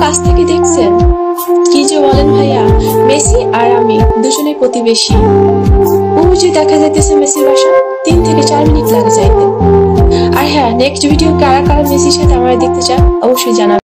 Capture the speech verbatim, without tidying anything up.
কাছ থেকে দেখছেন? কি যে বলেন ভাইয়া, মেসি আর আমি দুজনে প্রতিবেশী। ওই যে দেখা যাইতেছে মেসির বাসা, তিন থেকে চার মিনিট লাগে যাইতে। আর হ্যাঁ, নেক্সট ভিডিও কারা কারা মেসির সাথে আমরা দেখতে চান অবশ্যই জানাবেন।